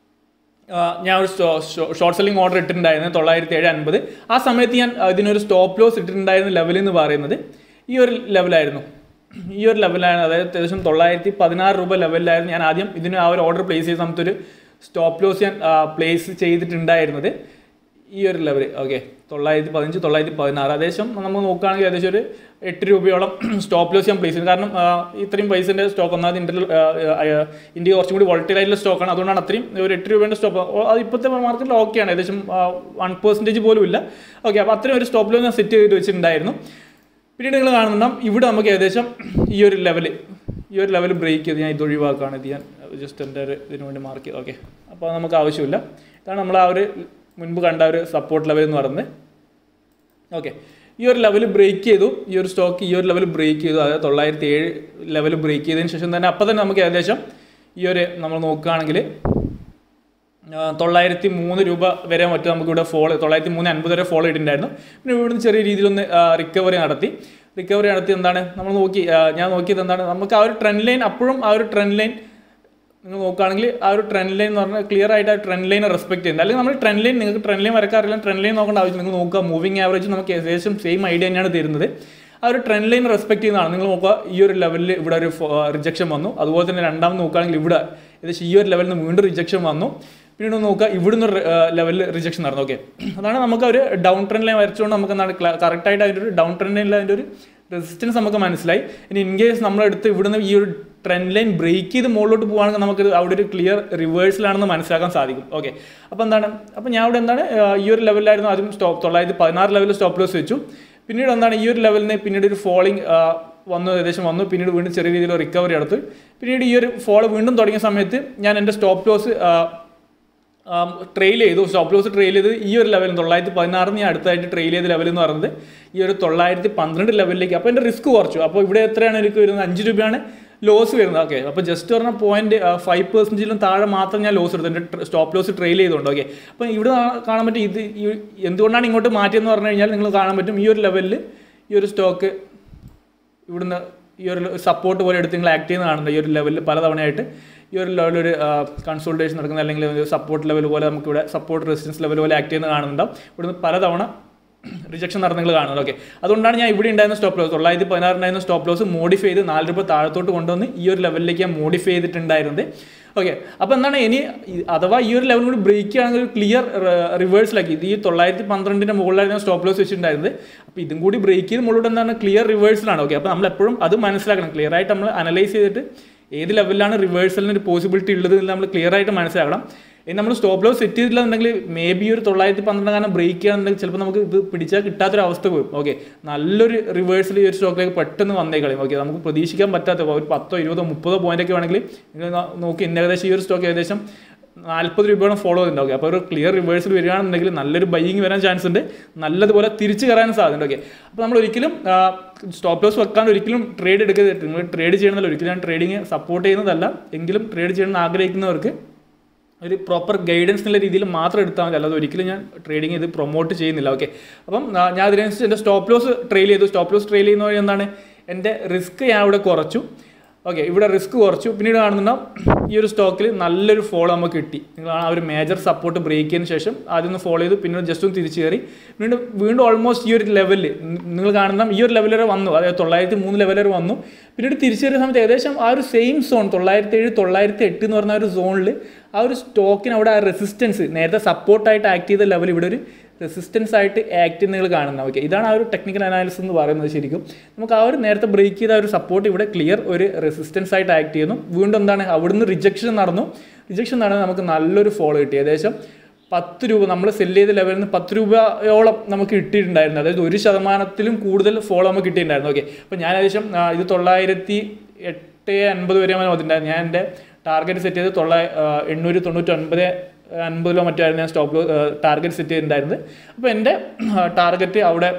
ഷോർട്ട് സെല്ലിംഗ് ഓർഡർ ഇട്ടിട്ടുണ്ടായിരുന്നു 907.50. ആ സമയത്ത് ഞാൻ ഇതിനൊരു സ്റ്റോപ്പ് ലോസ് ഇട്ടിട്ടുണ്ടായിരുന്ന ലെവൽ എന്ന് പറയുന്നത് ഈ ഒരു ലെവലായിരുന്നു. അതായത് ഏകദേശം 916 രൂപ ലെവലിലായിരുന്നു ഞാൻ ആദ്യം ഇതിന് ആ ഒരു ഓർഡർ പ്ലേസ് ചെയ്ത സമയത്ത് ഒരു സ്റ്റോപ്പ് ലോസ് ഞാൻ പ്ലേസ് ചെയ്തിട്ടുണ്ടായിരുന്നത് ഈ ഒരു ലെവൽ. ഓക്കെ, 915, 916 ഏകദേശം നമ്മൾ നോക്കുകയാണെങ്കിൽ ഏകദേശം ഒരു 8 രൂപയോളം സ്റ്റോപ്പ് ലോസ് ഞാൻ പ്ലേസ് ചെയ്തു. കാരണം ഇത്രയും പൈസൻ്റെ സ്റ്റോക്ക് ഒന്നാമത് ഇന്ത്യ കുറച്ചും കൂടി വോളറ്റൈൽ ആയിട്ടുള്ള സ്റ്റോക്കാണ്. അതുകൊണ്ടാണ് അത്രയും ഒരു 8 രൂപേൻ്റെ സ്റ്റോപ്പ്. അത് ഇപ്പോഴത്തെ മാർക്കറ്റിൽ ഓക്കെയാണ്, ഏകദേശം 1% പോലും ഇല്ല. ഓക്കെ, അപ്പോൾ അത്രയും ഒരു സ്റ്റോപ്പ് ലോസ് ഞാൻ സെറ്റ് ചെയ്ത് വെച്ചിട്ടുണ്ടായിരുന്നു. പിന്നീട് നിങ്ങൾ കാണുന്നുണ്ടാവും ഇവിടെ നമുക്ക് ഏകദേശം ഈ ഒരു ലെവൽ ബ്രേക്ക് ചെയ്ത് ഞാൻ ഇത് ഒഴിവാക്കുകയാണ്. ഇത് ഞാൻ ജസ്റ്റ് എൻ്റെ ഒരു ഇതിനു വേണ്ടി മാർക്ക് ചെയ്ത്. ഓക്കെ, അപ്പോൾ നമുക്ക് ആവശ്യമില്ല. ഇതാണ് നമ്മൾ ആ ഒരു മുൻപ് കണ്ട ഒരു സപ്പോർട്ട് ലെവൽ എന്ന് പറയുന്നത്. ഓക്കെ, ഈ ഒരു ലെവൽ ബ്രേക്ക് ചെയ്തു, ഈ ഒരു സ്റ്റോക്ക് ഈ ഒരു ലെവൽ ബ്രേക്ക് ചെയ്തു, അതായത് 907 ലെവൽ ബ്രേക്ക് ചെയ്തതിന് ശേഷം തന്നെ അപ്പോൾ തന്നെ നമുക്ക് ഏകദേശം ഈ ഒരു നമ്മൾ നോക്കുകയാണെങ്കിൽ 903 രൂപ വരെ മറ്റും നമുക്കിവിടെ 903.50 വരെ ഫോളോ ഇട്ടിട്ടുണ്ടായിരുന്നു. പിന്നെ ഇവിടുന്ന് ചെറിയ രീതിയിലൊന്ന് റിക്കവറി നടത്തി എന്താണ് നമ്മൾ ഞാൻ നോക്കിയത് എന്താണ്, നമുക്ക് ആ ഒരു ട്രെൻഡ് ലൈൻ അപ്പോഴും ആ ഒരു ട്രെൻഡ് ലൈൻ നിങ്ങൾ നോക്കുകയാണെങ്കിൽ ആ ഒരു ട്രെൻഡ് ലൈൻ എന്ന് പറഞ്ഞാൽ ക്ലിയർ ആയിട്ട് ആ ട്രെൻഡ് ലൈനെ റെസ്പെക്ട് ചെയ്യുന്നത്. അല്ലെങ്കിൽ നമ്മൾ ട്രെൻഡ് ലൈൻ നിങ്ങൾക്ക് ട്രെൻഡ് ലൈൻ വരക്കാറില്ല, ട്രെൻഡ് ലൈൻ നോക്കേണ്ട ആവശ്യം നിങ്ങൾ നോക്കുക. മൂവിങ് ആവറേജ് നമുക്ക് ഏകദേശം സെയിം ഐഡിയ തന്നെയാണ് തരുന്നത്. ആ ഒരു ട്രെൻഡ് ലൈൻ റെസ്പെക്ട് ചെയ്യുന്നതാണ്. നിങ്ങൾ നോക്കുക, ഈ ഒരു ലെവലിൽ ഇവിടെ ഒരു റിജക്ഷൻ വന്നു. അതുപോലെ തന്നെ രണ്ടാമത് നോക്കുകയാണെങ്കിൽ ഇവിടെ ഏകദേശം ഈ ഒരു ലെവലിൽ നിന്ന് വീണ്ടും റിജക്ഷൻ വന്നു. പിന്നീട് നോക്കുക, ഇവിടുന്ന് ലെവലിൽ റിജക്ഷൻ നടന്നു. ഓക്കെ, അതാണ് നമുക്ക് ഒരു ഡൗൺ ട്രെൻഡ് ലൈൻ വരച്ചുകൊണ്ട് നമുക്ക് എന്താണ് കറക്റ്റായിട്ട് അതിൻ്റെ ഒരു ഡൗൺ ട്രെൻഡ് ലൈനിൽ അതിൻ്റെ ഒരു റെസിസ്റ്റൻസ് നമുക്ക് മനസ്സിലായി. ഇനി ഇൻ കേസ് നമ്മളെടുത്ത് ഇവിടുന്ന് ഈ ഒരു ട്രെൻഡ് ലൈൻ ബ്രേക്ക് ചെയ്ത് മുകളിലോട്ട് പോകുകയാണെങ്കിൽ നമുക്ക് അവിടെ ഒരു ക്ലിയർ റിവേഴ്സിലാണെന്ന് മനസ്സിലാക്കാൻ സാധിക്കും. ഓക്കെ, അപ്പോൾ എന്താണ്, അപ്പോൾ ഞാൻ ഇവിടെ എന്താണ് ഈ ഒരു ലെവലിലായിരുന്നു ആദ്യം 916 ലെവലിൽ സ്റ്റോപ്പ് ലോസ് വെച്ചു. പിന്നീട് എന്താണ് ഈ ഒരു ലെവലിൽ നിന്ന് പിന്നീട് ഒരു ഫോളിങ് ഏകദേശം വന്നു. പിന്നീട് വീണ്ടും ചെറിയ രീതിയിൽ റിക്കവറി എടുത്തു. പിന്നീട് ഈ ഒരു ഫോൾ വീണ്ടും തുടങ്ങിയ സമയത്ത് ഞാൻ എൻ്റെ സ്റ്റോപ്പ് ലോസ് ട്രെയിൽ ചെയ്തു. സ്റ്റോപ്പ് ലോസ് ട്രെയിൽ ചെയ്ത് ഈ ഒരു ലെവലിൽ 916 ഞാൻ അടുത്തായിട്ട് ട്രെയിൽ ചെയ്ത ലെവൽ എന്ന് പറയുന്നത് ഈ ഒരു 912 ലെവലിലേക്ക്. അപ്പോൾ എൻ്റെ റിസ്ക് കുറച്ചു. അപ്പോൾ ഇവിടെ എത്രയാണ് എനിക്ക് വരുന്നത്, 5 രൂപയാണ് ലോസ് വരുന്നത്. ഓക്കെ, അപ്പോൾ ജസ്റ്റ് പറഞ്ഞാൽ 0.5% താഴെ മാത്രം ഞാൻ ലോസ് എടുത്തു, എൻ്റെ സ്റ്റോപ്പ് ലോസ് ട്രെയിൽ ചെയ്തുകൊണ്ട്. ഓക്കെ, അപ്പോൾ ഇവിടെ കാണാൻ പറ്റും ഇത് എന്തുകൊണ്ടാണ് ഇങ്ങോട്ട് മാറ്റിയെന്ന് പറഞ്ഞു കഴിഞ്ഞാൽ നിങ്ങൾ കാണാൻ പറ്റും ഈ ഒരു ലെവലിൽ ഈ ഒരു സ്റ്റോക്ക് ഇവിടുന്ന് ഈ ഒരു സപ്പോർട്ട് പോലെ എടുത്ത് നിങ്ങൾ ആക്ട് ചെയ്യുന്ന കാണുന്നുണ്ട്. ഈ ഒരു ലെവലിൽ പലതവണയായിട്ട് ഈ ഒരു ലെവലൊരു കൺസോൾട്ടേഷൻ നടക്കുന്നത്, അല്ലെങ്കിൽ ഒരു സപ്പോർട്ട് ലെവൽ പോലെ നമുക്കിവിടെ സപ്പോർട്ട് റെസിസ്റ്റൻസ് ലെവൽ പോലെ ആക്ട് ചെയ്യുന്നത് കാണുന്നുണ്ടാവും. ഇവിടുന്ന് പലതവണ റിജക്ഷൻ നടന്ന് നിങ്ങൾ കാണുന്നത്. ഓക്കെ, അതുകൊണ്ടാണ് ഞാൻ ഇവിടെ ഉണ്ടായിരുന്ന സ്റ്റോപ്പ് ലോസ് 916 ഉണ്ടായിരുന്ന സ്റ്റോപ്പ് ലോസ് മോഡിഫൈ ചെയ്ത് 4 രൂപ താഴത്തോട്ട് കൊണ്ടുവന്ന് ഈ ഒരു ലെവലിലേക്ക് ഞാൻ മോഡിഫൈ ചെയ്തിട്ടുണ്ടായിരുന്നത്. ഓക്കെ, അപ്പോൾ എന്താണ് ഇനി അഥവാ ഈ ഒരു ലെവൽ കൂടി ബ്രേക്ക് ചെയ്യുകയാണെങ്കിൽ ഒരു ക്ലിയർ റിവേഴ്സിലാക്കി. ഇത് ഈ 912 മുകളിലായിരുന്നു സ്റ്റോപ്പ് ലോസ് വെച്ചിട്ടുണ്ടായിരുന്നത്. അപ്പോൾ ഇതും കൂടി ബ്രേക്ക് ചെയ്ത് മുകളിലോട്ട് എന്താണ് ക്ലിയർ റിവേഴ്സിലാണ്. ഓക്കെ, അപ്പോൾ നമ്മൾ എപ്പോഴും അത് മനസ്സിലാക്കണം. ക്ലിയർ ആയിട്ട് നമ്മൾ അനലൈസ് ചെയ്തിട്ട് ഏത് ലെവലിലാണ് റിവേഴ്സലിന് ഒരു പോസിബിലിറ്റി ഉള്ളത് എന്ന് നമ്മൾ ക്ലിയർ ആയിട്ട് മനസ്സിലാക്കണം. ഇനി നമ്മൾ സ്റ്റോപ്പ് ലോസ് സെറ്റ് ചെയ്തിട്ടില്ലെന്നുണ്ടെങ്കിൽ മേ ബി ഒരു 912 കാരണം ബ്രേക്ക് ചെയ്യാന്നുണ്ടെങ്കിൽ ചിലപ്പോൾ നമുക്ക് ഇത് പിടിച്ചാൽ കിട്ടാത്തൊരു അവസ്ഥ വരും. ഓക്കെ, നല്ലൊരു റിവേഴ്സൽ ഈ ഒരു സ്റ്റോക്കിലേക്ക് പെട്ടെന്ന് വന്നേക്കളയും. ഓക്കെ, നമുക്ക് പ്രതീക്ഷിക്കാൻ പറ്റാത്ത ഒരു 10, 20, 30 പോയിന്റൊക്കെ വേണമെങ്കിൽ നിങ്ങൾ നോക്കി ഏകദേശം ഈ ഒരു സ്റ്റോക്ക് ഏകദേശം 40 രൂപയോളം ഫോളോ ചെയ്യുന്നുണ്ട്. ഓക്കെ, അപ്പോൾ ഒരു ക്ലിയർ റിവേഴ്സൽ വരികയാണെന്നുണ്ടെങ്കിൽ നല്ലൊരു ബൈയിങ് വരാൻ ചാൻസ് ഉണ്ട്, നല്ലതുപോലെ തിരിച്ച് കയറാൻ സാധ്യത. ഓക്കെ, അപ്പോൾ നമ്മൾ ഒരിക്കലും സ്റ്റോപ്പ് ലോസ് വെക്കാൻ ഒരിക്കലും ട്രേഡ് എടുക്കരുത്. നിങ്ങൾ ട്രേഡ് ചെയ്യണമെന്നല്ല, ഒരിക്കലും ഞാൻ ട്രേഡിങ് സപ്പോർട്ട് ചെയ്യുന്നതല്ല, എങ്കിലും ട്രേഡ് ചെയ്യണമെന്ന് ആഗ്രഹിക്കുന്നവർക്ക് ഒരു പ്രോപ്പർ ഗൈഡൻസ് എന്നുള്ള രീതിയിൽ മാത്രം എടുത്താൽ മതി, അല്ലാതെ ഒരിക്കലും ഞാൻ ട്രേഡിങ് ഇത് പ്രൊമോട്ട് ചെയ്യുന്നില്ല. ഓക്കെ, അപ്പം ഞാൻ അതിനനുസരിച്ച് എൻ്റെ സ്റ്റോപ്പ് ലോസ് ട്രെയിൽ ചെയ്തു. സ്റ്റോപ്പ് ലോസ് ട്രെയിൽ ചെയ്യുന്ന വഴി എന്താണ് എൻ്റെ റിസ്ക് ഞാൻ ഇവിടെ കുറച്ചു. ഓക്കെ, ഇവിടെ റിസ്ക് കുറച്ചു. പിന്നീട് കാണുന്നുണ്ടാവും ഈ ഒരു സ്റ്റോക്കിൽ നല്ലൊരു ഫോൾ നമുക്ക് കിട്ടി. നിങ്ങൾ ആ ഒരു മേജർ സപ്പോർട്ട് ബ്രേക്ക് ചെയ്തതിന് ശേഷം ആദ്യം ഒന്ന് ഫോളോ ചെയ്തു, പിന്നീട് ജസ്റ്റ് ഒന്ന് തിരിച്ചു കയറി, വീണ്ടും ഓൾമോസ്റ്റ് ഈ ഒരു ലെവലിൽ നിങ്ങൾ കാണുന്ന ഈ ഒരു ലെവൽ വരെ വന്നു, അതായത് 903 ലെവൽ വരെ വന്നു. പിന്നീട് തിരിച്ചു കയറിയ സമയത്ത് ഏകദേശം ആ ഒരു സെയിം സോൺ 907, 908 എന്ന് പറഞ്ഞ ഒരു സോണിൽ ആ ഒരു സ്റ്റോക്കിന് അവിടെ ആ റെസിസ്റ്റൻസ് നേരത്തെ സപ്പോർട്ടായിട്ട് ആക്ട് ചെയ്ത ലെവൽ ഇവിടെ ഒരു റെസിസ്റ്റൻസ് ആയിട്ട് ആക്ട് ചെയ്യുന്ന നിങ്ങൾ കാണുന്നത്. ഓക്കെ, ഇതാണ് ആ ഒരു ടെക്നിക്കൽ അനാലിസിസ് എന്ന് പറയുന്നത്. ശരിക്കും നമുക്ക് ആ ഒരു നേരത്തെ ബ്രേക്ക് ചെയ്ത ഒരു സപ്പോർട്ട് ഇവിടെ ക്ലിയർ ഒരു റെസിസ്റ്റൻസ് ആയിട്ട് ആക്ട് ചെയ്യുന്നു. വീണ്ടും എന്താണ് അവിടുന്ന് റിജക്ഷൻ നടന്നു നമുക്ക് നല്ലൊരു ഫോളോ കിട്ടി. ഏകദേശം 10 രൂപ നമ്മൾ സെല്ല് ചെയ്ത ലെവലിൽ നിന്ന് 10 രൂപയോളം നമുക്ക് കിട്ടിയിട്ടുണ്ടായിരുന്നു. അതായത് 1% കൂടുതൽ ഫോളോ നമുക്ക് കിട്ടിയിട്ടുണ്ടായിരുന്നു. ഓക്കെ, അപ്പോൾ ഞാൻ ഏകദേശം ഇത് 908.50 വരെ വന്നിട്ടുണ്ടായിരുന്നു. ഞാൻ എൻ്റെ ടാർഗറ്റ് സെറ്റ് ചെയ്ത് 899.50 മറ്റായിരുന്നു ഞാൻ സ്റ്റോപ്പ് ടാർഗറ്റ് സെറ്റ് ചെയ്തിട്ടുണ്ടായിരുന്നത്. അപ്പോൾ എൻ്റെ ടാർഗറ്റ് അവിടെ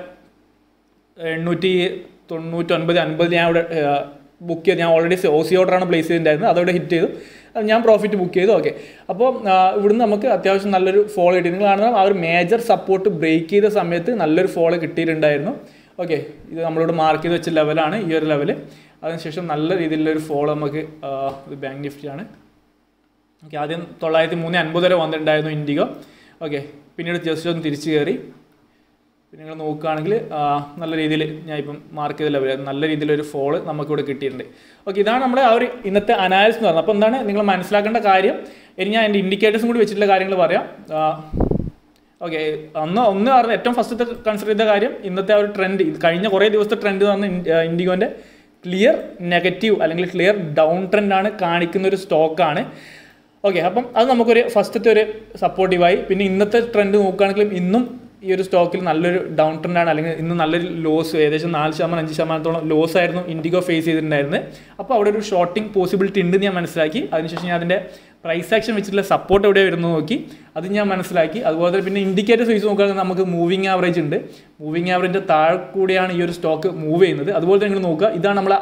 899.50 ഞാൻ അവിടെ ബുക്ക് ചെയ്ത്, ഞാൻ ഓൾറെഡി OC ഓർഡറാണ് പ്ലേസ് ചെയ്തിട്ടുണ്ടായിരുന്നത്, അതവിടെ ഹിറ്റ് ചെയ്തു, ഞാൻ പ്രോഫിറ്റ് ബുക്ക് ചെയ്തു. ഓക്കെ, അപ്പോൾ ഇവിടുന്ന് നമുക്ക് അത്യാവശ്യം നല്ലൊരു ഫോൾ കിട്ടി. നിങ്ങൾ കാണുന്നത് ആ ഒരു മേജർ സപ്പോർട്ട് ബ്രേക്ക് ചെയ്ത സമയത്ത് നല്ലൊരു ഫോൾ കിട്ടിയിട്ടുണ്ടായിരുന്നു. ഓക്കെ, ഇത് നമ്മളിവിടെ മാർക്ക് ചെയ്ത് വെച്ച ലെവലാണ് ഈ ഒരു ലെവൽ. അതിനുശേഷം നല്ല രീതിയിലുള്ളൊരു ഫോൾ നമുക്ക് ഇത് ബാങ്ക് നിഫ്റ്റിയാണ്. ഓക്കെ, ആദ്യം 903.50 വരെ വന്നിട്ടുണ്ടായിരുന്നു ഇൻഡിഗോ. ഓക്കെ, പിന്നീട് ജസ്റ്റ് ഒന്ന് തിരിച്ചു കയറി. പിന്നെ നിങ്ങൾ നോക്കുകയാണെങ്കിൽ നല്ല രീതിയിൽ ഞാൻ ഇപ്പം മാർക്ക് ചെയ്ത ലെവൽ നല്ല രീതിയിലൊരു ഫോള് നമുക്കിവിടെ കിട്ടിയിട്ടുണ്ട്. ഓക്കെ, ഇതാണ് നമ്മുടെ ആ ഒരു ഇന്നത്തെ അനാലിസിസ് എന്ന് പറഞ്ഞത്. അപ്പോൾ എന്താണ് നിങ്ങൾ മനസ്സിലാക്കേണ്ട കാര്യം, ഇനി ഞാൻ എൻ്റെ ഇൻഡിക്കേറ്റേഴ്സും കൂടി വെച്ചിട്ടുള്ള കാര്യങ്ങൾ പറയാം. ഓക്കെ, ഒന്ന് പറഞ്ഞ ഏറ്റവും ഫസ്റ്റത്തെ കൺസിഡർ ചെയ്ത കാര്യം ഇന്നത്തെ ആ ഒരു ട്രെൻഡ്, കഴിഞ്ഞ കുറേ ദിവസത്തെ ട്രെൻഡ് എന്ന് പറഞ്ഞാൽ ഇൻഡിഗോൻ്റെ ക്ലിയർ നെഗറ്റീവ് അല്ലെങ്കിൽ ക്ലിയർ ഡൗൺ ട്രെൻഡാണ് കാണിക്കുന്ന ഒരു സ്റ്റോക്കാണ്. ഓക്കെ, അപ്പം അത് നമുക്കൊരു ഫസ്റ്റത്തെ ഒരു സപ്പോർട്ടീവായി. പിന്നെ ഇന്നത്തെ ട്രെൻഡ് നോക്കുകയാണെങ്കിലും ഇന്നും ഈ ഒരു സ്റ്റോക്കിൽ നല്ലൊരു ഡൗൺ ട്രെൻഡാണ്, അല്ലെങ്കിൽ ഇന്ന് നല്ലൊരു ലോസ് ഏകദേശം 4%-5%-ഓളം ലോസ് ആയിരുന്നു ഇൻഡിഗോ ഫേസ് ചെയ്തിട്ടുണ്ടായിരുന്നത്. അപ്പോൾ അവിടെ ഒരു ഷോർട്ടിംഗ് പോസിബിലിറ്റി ഉണ്ടെന്ന് ഞാൻ മനസ്സിലാക്കി. അതിനുശേഷം ഞാൻ അതിൻ്റെ പ്രൈസ് ആക്ഷൻ വെച്ചിട്ടുള്ള സപ്പോർട്ട് എവിടെ വരുന്നു നോക്കി, അത് ഞാൻ മനസ്സിലാക്കി. അതുപോലെ തന്നെ പിന്നെ ഇൻഡിക്കേറ്റേഴ്സ് വെച്ച് നോക്കുകയാണെങ്കിൽ നമുക്ക് മൂവിങ് ആവറേജ് ഉണ്ട്. മൂവിങ് ആവറേജിൻ്റെ താഴെ കൂടിയാണ് ഈ ഒരു സ്റ്റോക്ക് മൂവ് ചെയ്യുന്നത്. അതുപോലെ തന്നെ നിങ്ങൾ നോക്കുക, ഇതാണ് നമ്മളെ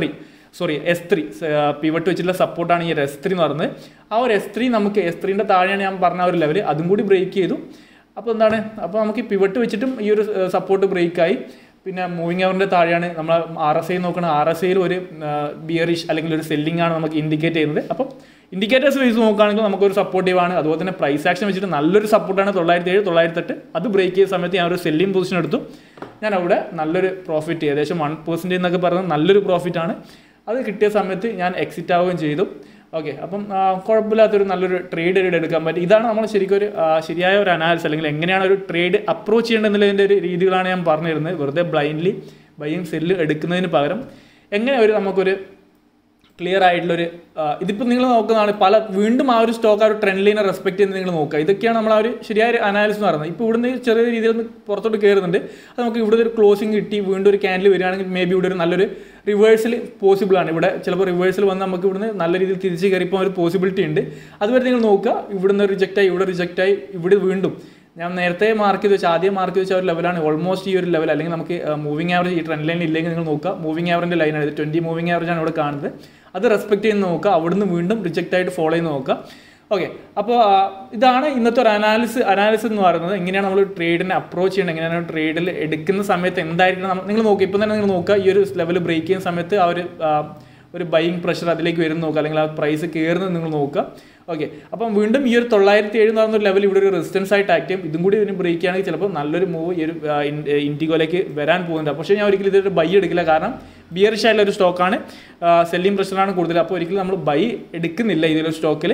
S3 പിവട്ട് വെച്ചിട്ടുള്ള സപ്പോർട്ടാണ് ഈ ഒരു S3 എന്ന് പറയുന്നത്. ആ ഒരു S3 നമുക്ക് S3ൻ്റെ താഴെയാണ് ഞാൻ പറഞ്ഞ ഒരു ലെവൽ, അതും കൂടി ബ്രേക്ക് ചെയ്തു. അപ്പോൾ എന്താണ്, അപ്പോൾ നമുക്ക് പിവട്ട് വെച്ചിട്ടും ഈ ഒരു സപ്പോർട്ട് ബ്രേക്കായി. പിന്നെ മൂവിങ് അവറിൻ്റെ താഴെയാണ് നമ്മൾ RSI നോക്കണം. RSIയിൽ ഒരു ബിയറിഷ് അല്ലെങ്കിൽ ഒരു സെല്ലിംഗ് ആണ് നമുക്ക് ഇൻഡിക്കേറ്റ് ചെയ്യുന്നത്. അപ്പം ഇൻഡിക്കേറ്റേഴ്സ് വൈസ് നോക്കുകയാണെങ്കിൽ നമുക്കൊരു സപ്പോർട്ടീവാണ്. അതുപോലെ തന്നെ പ്രൈസ് ആക്ഷൻ വെച്ചിട്ട് നല്ലൊരു സപ്പോർട്ടാണ് 907, 908. അത് ബ്രേക്ക് ചെയ്ത സമയത്ത് ഞാൻ ഒരു സെല്ലിംഗ് പൊസിഷൻ എടുത്തു. ഞാൻ അവിടെ നല്ലൊരു പ്രോഫിറ്റ്, ഏകദേശം 1% എന്നൊക്കെ പറയുന്നത് നല്ലൊരു പ്രോഫിറ്റാണ്. അത് കിട്ടിയ സമയത്ത് ഞാൻ എക്സിറ്റ് ആവുകയും ചെയ്തു. ഓക്കെ, അപ്പം കുഴപ്പമില്ലാത്തൊരു നല്ലൊരു ട്രേഡ് എടുക്കാൻ പറ്റും. ഇതാണ് നമ്മൾ ശരിക്കും ഒരു ശരിയായ ഒരു അനാലിസിസ്, അല്ലെങ്കിൽ എങ്ങനെയാണ് ഒരു ട്രേഡ് അപ്രോച്ച് ചെയ്യേണ്ടതെന്നുള്ളതിൻ്റെ ഒരു രീതികളാണ് ഞാൻ പറഞ്ഞു തരുന്നത്. വെറുതെ ബ്ലൈൻഡ്ലി ബൈയും സെല്ല് എടുക്കുന്നതിന് പകരം എങ്ങനെ നമുക്കൊരു ക്ലിയർ ആയിട്ടുള്ളൊരു ഇതിപ്പോൾ നിങ്ങൾ നോക്കുന്നതാണ് വീണ്ടും ആ ഒരു സ്റ്റോക്ക് ആ ഒരു ട്രെൻഡ് ലൈനെ റെസ്പെക്ട് ചെയ്ത് നിങ്ങൾ നോക്കുക. ഇതൊക്കെയാണ് നമ്മൾ ആ ഒരു ശരിയായ ഒരു അനാലിസിസ് എന്ന് പറയുന്നത്. ഇപ്പോൾ ഇവിടുന്ന് ചെറിയ രീതിയിൽ ഒന്ന് പുറത്തോട്ട് കയറുന്നുണ്ട്, അത് നമുക്ക് ഇവിടെ ഒരു ക്ലോസിങ് കിട്ടി വീണ്ടും ഒരു ക്യാൻഡിൽ വരികയാണെങ്കിൽ മേ ബി ഇവിടെ ഒരു നല്ലൊരു റിവേഴ്സൽ പോസിബിൾ ആണ്. ഇവിടെ ചിലപ്പോൾ റിവേഴ്സൽ വന്ന് നമുക്ക് ഇവിടുന്ന് നല്ല രീതിയിൽ തിരിച്ച് കയറിപ്പോൾ ഒരു പോസിബിലിറ്റി ഉണ്ട്. അതുവരെ നിങ്ങൾ നോക്കുക, ഇവിടുന്ന് റിജക്റ്റായി, ഇവിടെ റിജക്റ്റായി, ഇവിടെ വീണ്ടും ഞാൻ നേരത്തെ മാർക്ക് ചെയ്ത് വെച്ചാൽ ആദ്യം മാർക്ക് ചെയ്ത് വെച്ച ഒരു ലെവലാണ് ഓൾമോസ്റ്റ് ഈ ഒരു ലെവൽ. അല്ലെങ്കിൽ നമുക്ക് മൂവിങ് ആവറേജ് ഈ ട്രെൻഡ് ലൈൻ ഇല്ലെങ്കിൽ നിങ്ങൾ നോക്കുക, മൂവിങ് ആവറിൻ്റെ ലൈനാണ് ഇത്, 20 മൂവിങ് ആവറേജ് ആണ് ഇവിടെ കാണുന്നത്. അത് റെസ്പെക്ട് ചെയ്ത് നോക്കുക, അവിടുന്ന് വീണ്ടും റിജക്റ്റ് ആയിട്ട് ഫോളോ ചെയ്ത് നോക്കുക. ഓക്കെ, അപ്പോൾ ഇതാണ് ഇന്നത്തെ ഒരു അനാലിസിസ് എന്ന് പറയുന്നത്. എങ്ങനെയാണ് നമ്മൾ ട്രേഡിനെ അപ്രോച്ച് ചെയ്യണം, എങ്ങനെയാണ് ട്രേഡിൽ എടുക്കുന്ന സമയത്ത് എന്തായിരിക്കണം നിങ്ങൾ നോക്കുക. ഇപ്പം തന്നെ നിങ്ങൾ നോക്കുക, ഈ ഒരു ലെവൽ ബ്രേക്ക് ചെയ്യുന്ന സമയത്ത് ആ ഒരു ബൈയിങ് പ്രഷർ അതിലേക്ക് വരുന്ന നോക്കുക, അല്ലെങ്കിൽ ആ പ്രൈസ് കയറുന്നത് നിങ്ങൾ നോക്കുക. ഓക്കെ, അപ്പം വീണ്ടും ഈ ഒരു 907 എന്ന് പറയുന്ന ലെവൽ ഇവിടെ ഒരു റെസിസ്റ്റൻസ് ആയിട്ട് ആക്ട് ചെയ്യും. ഇതും കൂടി ഇതിന് ബ്രേക്ക് ചെയ്യുകയാണെങ്കിൽ ചിലപ്പോൾ നല്ലൊരു മൂവ് ഈ ഒരു ഇൻഡിഗോയിലേക്ക് വരാൻ പോകുന്നുണ്ട്. പക്ഷേ ഞാൻ ഒരിക്കലും ഇതൊരു ബൈ എടുക്കില്ല, കാരണം ബിയറിഷ് ആയിട്ടുള്ള ഒരു സ്റ്റോക്കാണ്, സെല്ലിംഗ് പ്രഷറാണ് കൂടുതൽ. അപ്പോൾ ഒരിക്കലും നമ്മൾ ബൈ എടുക്കുന്നില്ല ഇതിലൊരു സ്റ്റോക്കിൽ.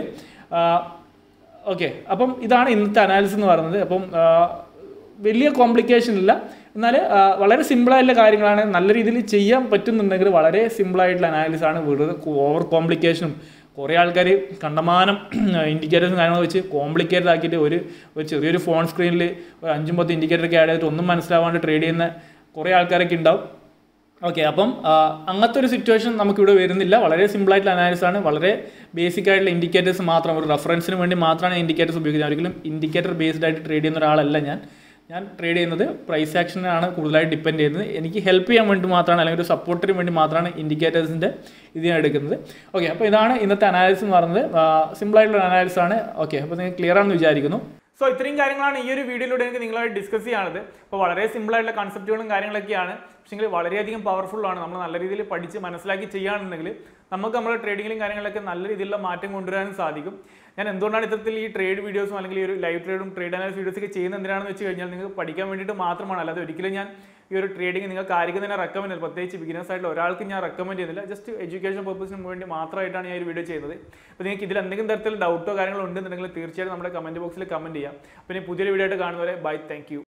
ഓക്കെ, അപ്പം ഇതാണ് ഇന്നത്തെ അനാലിസിസ് എന്ന് പറയുന്നത്. അപ്പം വലിയ കോംപ്ലിക്കേഷൻ ഇല്ല, എന്നാൽ വളരെ സിമ്പിളായിട്ടുള്ള കാര്യങ്ങളാണ്. നല്ല രീതിയിൽ ചെയ്യാൻ പറ്റുന്നുണ്ടെങ്കിൽ വളരെ സിമ്പിളായിട്ടുള്ള അനാലിസിസാണ്. വെറുതെ ഓവർ കോംപ്ലിക്കേഷനും കുറേ ആൾക്കാർ കണ്ടമാനം ഇൻഡിക്കേറ്റേഴ്സും കാര്യങ്ങൾ വെച്ച് കോംപ്ലിക്കേറ്റഡ് ആക്കിയിട്ട് ഒരു ചെറിയൊരു ഫോൺ സ്ക്രീനിൽ ഒരു 5-10 ഇൻഡിക്കേറ്ററൊക്കെ ആഡ് ചെയ്തിട്ട് ഒന്നും മനസ്സിലാവാണ്ട് ട്രേഡ് ചെയ്യുന്ന കുറേ ആൾക്കാരൊക്കെ ഉണ്ടാവും. ഓക്കെ, അപ്പം അങ്ങനത്തെ ഒരു സിറ്റുവേഷൻ നമുക്കിവിടെ വരുന്നില്ല. വളരെ സിമ്പിളായിട്ടുള്ള അനാലിസിസാണ്, വളരെ ബേസിക് ആയിട്ടുള്ള ഇൻഡിക്കേറ്റേഴ്സ് മാത്രം, ഒരു റെഫറൻസിന് വേണ്ടി മാത്രമാണ് ഇൻഡിക്കേറ്റേഴ്സ് ഉപയോഗിക്കുന്നത്. ഒരിക്കലും ഇൻഡിക്കേറ്റർ ബേസ്ഡ് ആയിട്ട് ട്രേഡ് ചെയ്യുന്ന ഒരാളല്ല ഞാൻ ട്രേഡ് ചെയ്യുന്നത് പ്രൈസ് ആക്ഷനാണ് കൂടുതലായിട്ട് ഡിപ്പെൻഡ് ചെയ്യുന്നത്. എനിക്ക് ഹെൽപ്പ് ചെയ്യാൻ വേണ്ടി മാത്രമാണ്, അല്ലെങ്കിൽ ഒരു സപ്പോർട്ടിന് വേണ്ടി മാത്രമാണ് ഇൻഡിക്കേറ്റേഴ്സിൻ്റെ ഇത് ഞാൻ എടുക്കുന്നത്. ഓക്കെ, അപ്പോൾ ഇതാണ് ഇന്നത്തെ അനാലിസിസ് എന്ന് പറയുന്നത്. സിമ്പിളായിട്ടുള്ള അനാലിസിസ് ആണ്. ഓക്കെ, അപ്പോൾ നിങ്ങൾക്ക് ക്ലിയർ ആണെന്ന് വിചാരിക്കുന്നു. സോ ഇത്രയും കാര്യങ്ങളാണ് ഈ ഒരു വീഡിയോയിലൂടെ എനിക്ക് നിങ്ങളായിട്ട് ഡിസ്കസ് ചെയ്യാനുള്ളത്. അപ്പോൾ വളരെ സിമ്പിളായിട്ടുള്ള കൺസെപ്റ്റുകളും കാര്യങ്ങളൊക്കെയാണ്, പക്ഷേ വളരെയധികം പവർഫുള്ളാണ്. നമ്മൾ നല്ല രീതിയിൽ പഠിച്ച് മനസ്സിലാക്കി ചെയ്യുകയാണെന്നുണ്ടെങ്കിൽ നമുക്ക് നമ്മുടെ ട്രേഡിങ്ങിലും കാര്യങ്ങളൊക്കെ നല്ല രീതിയിലുള്ള മാറ്റം കൊണ്ടുവരാനും സാധിക്കും. ഞാൻ എന്തുകൊണ്ടാണ് ഇത്തരത്തിൽ ഈ ട്രേഡ് വീഡിയോസും അല്ലെങ്കിൽ ഈ ഒരു ലൈവ് ട്രേഡും ട്രേഡ് അനാലിസിസ് വീഡിയോസൊക്കെ ചെയ്യുന്നത് എന്തിനാണെന്ന് വെച്ച് കഴിഞ്ഞാൽ നിങ്ങൾക്ക് പഠിക്കാൻ വേണ്ടിയിട്ട് മാത്രമാണ്. അല്ലാതെ ഒരിക്കലും ഞാൻ ഈ ഒരു ട്രേഡിങ് നിങ്ങൾക്ക് ആർക്കും തന്നെ റെക്കമെൻഡ് ചെയ്യുന്നത്, പ്രത്യേകിച്ച് ബിഗിനേഴ്സ് ആയിട്ടുള്ള ഒരാൾക്ക് ഞാൻ റെക്കമെൻഡ് ചെയ്യുന്നില്ല. ജസ്റ്റ് എഡ്യൂക്കേഷൻ പർപ്പസിന് വേണ്ടി മാത്രമായിട്ടാണ് ഞാൻ ഈ വീഡിയോ ചെയ്യുന്നത്. അപ്പോൾ നിങ്ങൾക്ക് ഇതിൽ എന്തെങ്കിലും തരത്തിൽ ഡൗട്ടോ കാര്യങ്ങളോ ഉണ്ടെന്നുണ്ടെങ്കിൽ തീർച്ചയായിട്ടും നമ്മുടെ കമൻറ്റ് ബോക്സിൽ കമൻറ്റ് ചെയ്യാം. പിന്നെ പുതിയൊരു വീഡിയോ ആയിട്ട് കാണുന്നവരെ ബൈ, താങ്ക് യു.